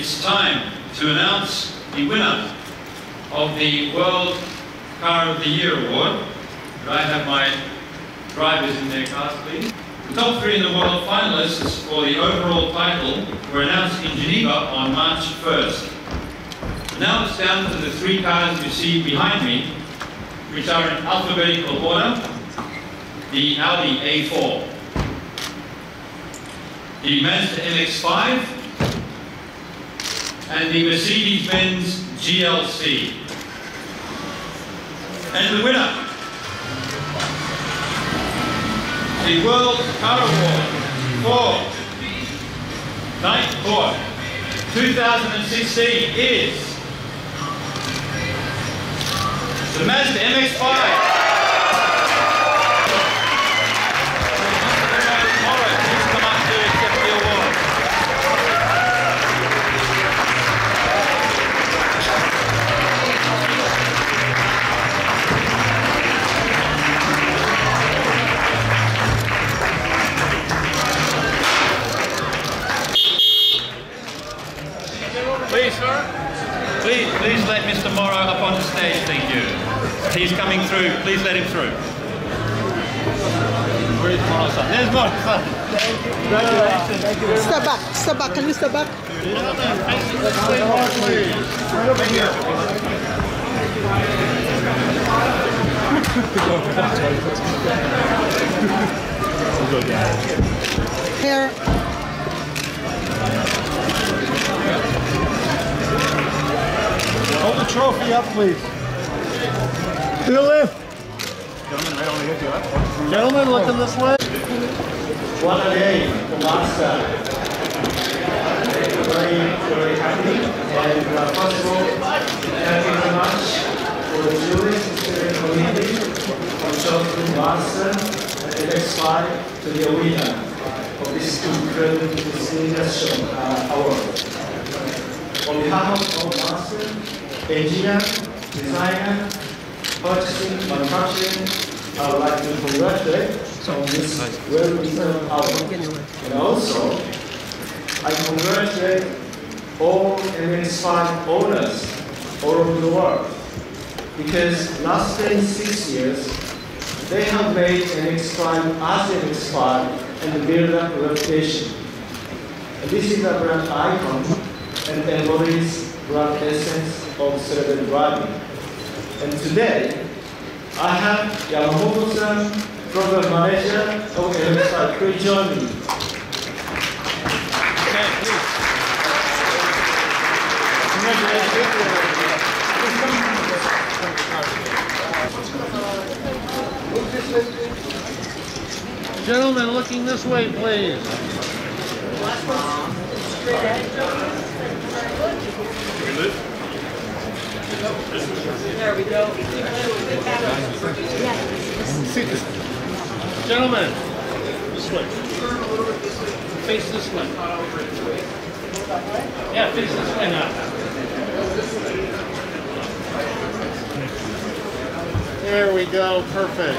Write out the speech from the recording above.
it's time to announce the winner of the World Car of the Year Award. Could I have my drivers in their cars, please? The top three in the world finalists for the overall title were announced in Geneva on March 1st. Now it's down to the three cars you see behind me, which are in alphabetical order: the Audi A4, the Mazda MX-5, and the Mercedes-Benz GLC. And the winner, the World Car Award for 2016 is the Mazda MX-5. Please, sir. Please let Mr. Moro up on the stage, thank you. He's coming through. Please let him through. Where is Moro's son? There's Moro's son. Congratulations. Thank you. Step back. Step back. Can you step back? Here. Hold the trophy up, please. To the left. Gentlemen, right over here to the left. Gentlemen, looking this way. What a day for Mazda. Very happy. And first of all, thank you very much for the jury, the community, for choosing Mazda MX-5 to be a winner of this incredible distinguished award. On behalf of Mazda, engineer, designer, purchasing, manufacturing, I would like to congratulate on this well-deserved award. And also, I congratulate all MX-5 owners all over the world, because last 6 years, they have made MX-5 as MX-5 and build up a reputation. And this is a brand icon and embodies brand essence of celebrity driving. And today, I have Yamamoto-san, program manager of MX-5. Please join me. Okay, please. Gentlemen, looking this way, please. There we go. Gentlemen, this way. Face this way. Yeah, face this way now. There we go, perfect.